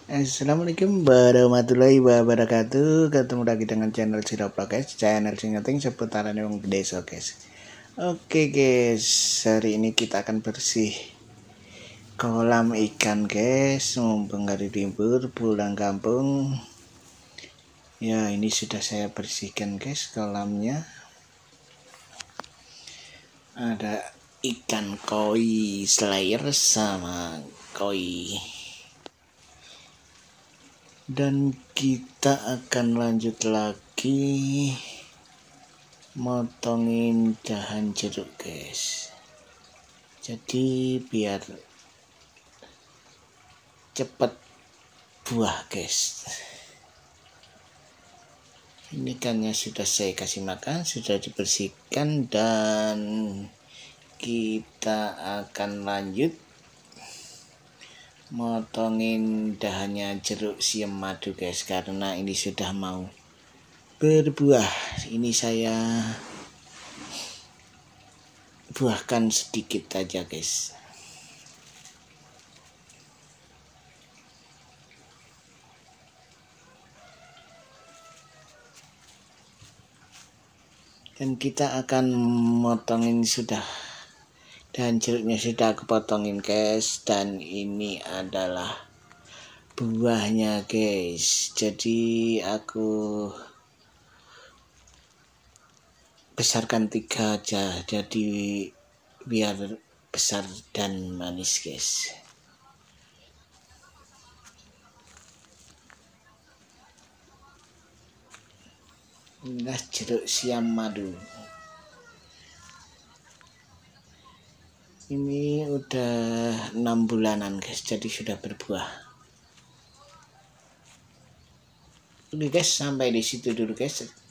Assalamualaikum warahmatullahi wabarakatuh. Ketemu lagi dengan channel Siroplok guys. Channel singeting seputaran yang desa guys. Oke guys, hari ini kita akan bersih kolam ikan guys. Mumpung hari libur pulang kampung. Ya, ini sudah saya bersihkan guys kolamnya. Ada ikan koi slayer sama koi. Dan kita akan lanjut lagi motongin dahan jeruk guys, jadi biar cepet buah guys. Ini ikannya sudah saya kasih makan, sudah dibersihkan, dan kita akan lanjut motongin dahannya jeruk siam madu guys, karena ini sudah mau berbuah. Ini saya buahkan sedikit aja guys. Dan kita akan motongin sudah, dan jeruknya sudah aku potongin guys, dan ini adalah buahnya guys. Jadi aku besarkan 3 aja, jadi biar besar dan manis guys. Inilah jeruk siam madu. Ini udah 6 bulanan guys, jadi sudah berbuah. Oke guys, sampai di situ dulu guys.